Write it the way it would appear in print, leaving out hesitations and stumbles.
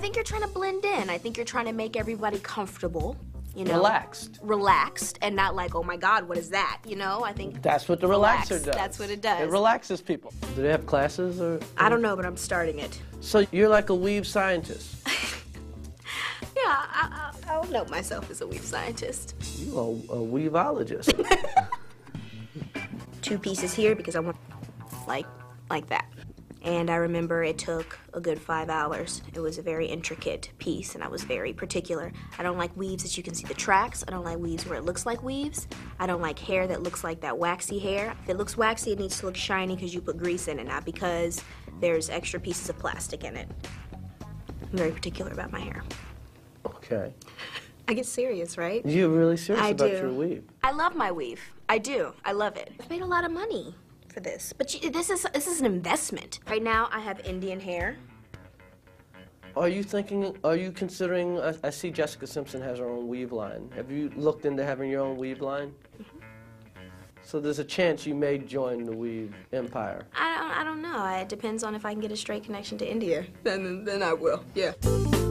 think you're trying to blend in. I think you're trying to make everybody comfortable, you know. Relaxed. Relaxed, and not like, oh my God, what is that? You know, I think That's what the relaxer does. That's what it does. It relaxes people. Do they have classes or? I don't know, but I'm starting it. So you're like a weave scientist. Yeah, I'll note myself as a weave scientist. You are a weaveologist. 2 pieces here because I want like that. And I remember it took a good 5 hours. It was a very intricate piece, and I was very particular. I don't like weaves that you can see the tracks. I don't like weaves where it looks like weaves. I don't like hair that looks like that waxy hair. If it looks waxy, it needs to look shiny because you put grease in it, not because there's extra pieces of plastic in it. I'm very particular about my hair. Okay. I get serious, right? You're really serious I about do. your weave. I love my weave. I do. I love it. I've made a lot of money for this, but this is an investment. Right now, I have Indian hair. Are you considering, I see Jessica Simpson has her own weave line. Have you looked into having your own weave line? Mm-hmm. So there's a chance you may join the weave empire. I don't know. It depends on if I can get a straight connection to India. Then I will, yeah.